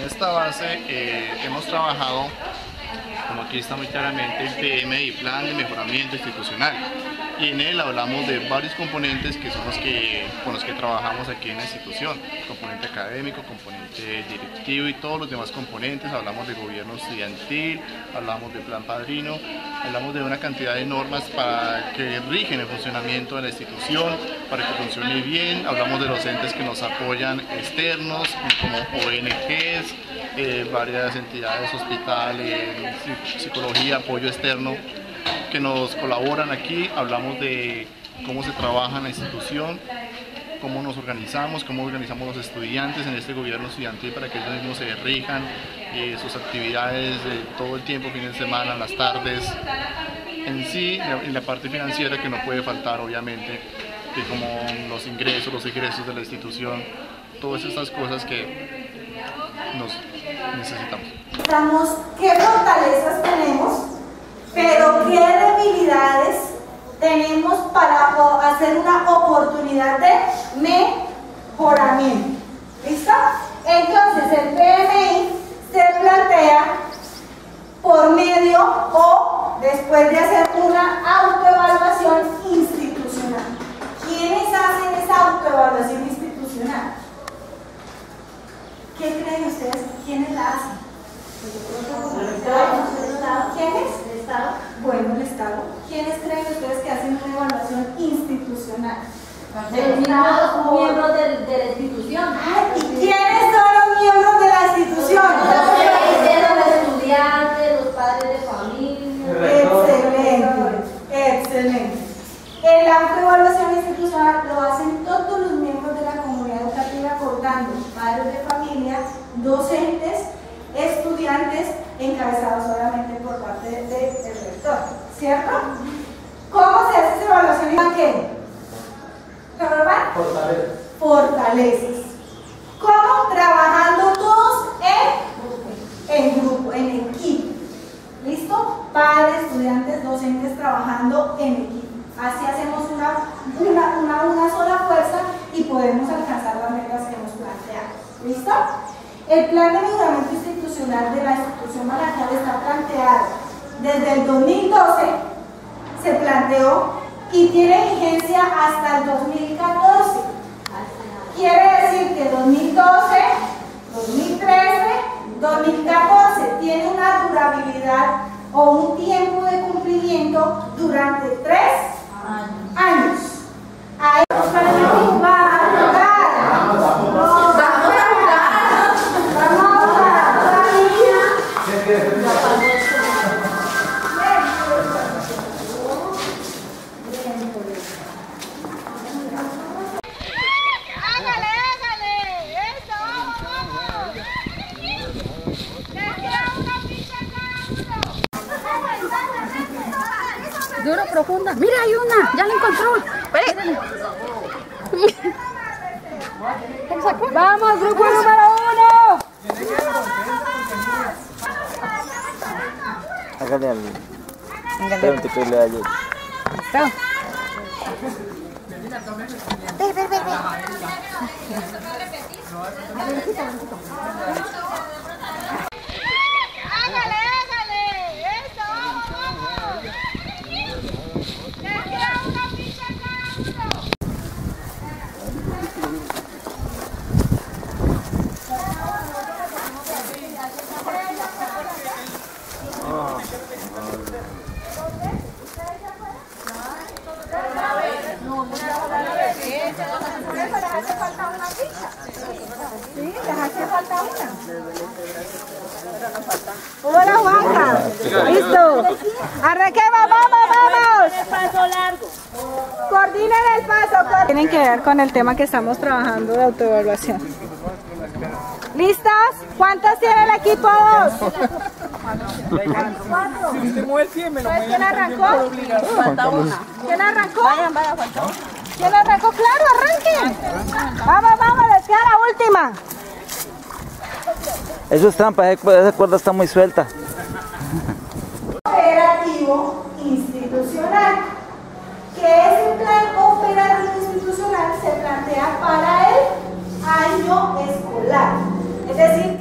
esta base hemos trabajado, como aquí está muy claramente, el PMI, Plan de Mejoramiento Institucional, y en él hablamos de varios componentes que son con los que trabajamos aquí en la institución: componente académico, componente directivo y todos los demás componentes. Hablamos de gobierno estudiantil, hablamos de plan padrino, hablamos de una cantidad de normas que rigen el funcionamiento de la institución para que funcione bien. Hablamos de los entes que nos apoyan externos, como ONGs, varias entidades, hospitales, psicología, apoyo externo que nos colaboran aquí. Hablamos de cómo se trabaja en la institución, cómo nos organizamos, cómo organizamos los estudiantes en este gobierno estudiantil para que ellos mismos se rijan sus actividades todo el tiempo, fines de semana, las tardes. En sí, en la parte financiera, que no puede faltar obviamente, que como los egresos de la institución, todas estas cosas que nos necesitamos. ¿Qué fortalezas tenemos? Pero qué debilidades tenemos para hacer una oportunidad de mejoramiento. ¿Listo? Entonces el PMI se plantea por medio o después de hacer una autoevaluación institucional. ¿Quiénes hacen esa autoevaluación institucional? ¿Qué creen ustedes? ¿Quiénes la hacen? ¿Quiénes? ¿El Estado? Bueno, el Estado. ¿Quiénes creen ustedes que hacen una evaluación institucional? Los miembros de la institución. ¿Y quiénes son los miembros de la institución? Los estudiantes, los padres de familia. Excelente, excelente. En la autoevaluación institucional lo hacen todos los miembros de la comunidad educativa, contando padres de familia, docentes, estudiantes, encabezados solamente por parte del rector, ¿cierto? ¿Cómo se hace esa evaluación? ¿Qué? Fortalezas. ¿Cómo? Trabajando todos en grupo, en equipo. ¿Listo? Padres, estudiantes, docentes trabajando en equipo. Así hacemos una sola fuerza y podemos alcanzar las metas que nos planteamos. ¿Listo? El plan de mejoramiento institucional de la institución Marajal está planteado desde el 2012, se planteó y tiene vigencia hasta el 2014. Quiere decir que 2012, 2013, 2014 tiene una durabilidad o un tiempo de cumplimiento durante 3 años. Ahí duro, profunda. Mira, hay una, ya la encontró. Vamos, grupo número 1. Hágale algo. Espérate que le ayude. ¿Listo? Ve. Sí, les hace falta una. Hola, Juanca. Listo. Arranquemos, vamos. El paso largo. Coordinen el paso. Tienen que ver con el tema que estamos trabajando de autoevaluación. ¿Listos? ¿Cuántos tiene el equipo 2? 4. Si usted mueve el pie, me lo mueve. ¿Quién arrancó? Falta una. ¿Quién arrancó? Vaya, falta una. ¿Quién arrancó? Claro, arranquen. Vamos, les queda la última. Eso es trampa, esa cuerda está muy suelta. Operativo institucional. Que ese plan operativo institucional se plantea para el año escolar. Es decir,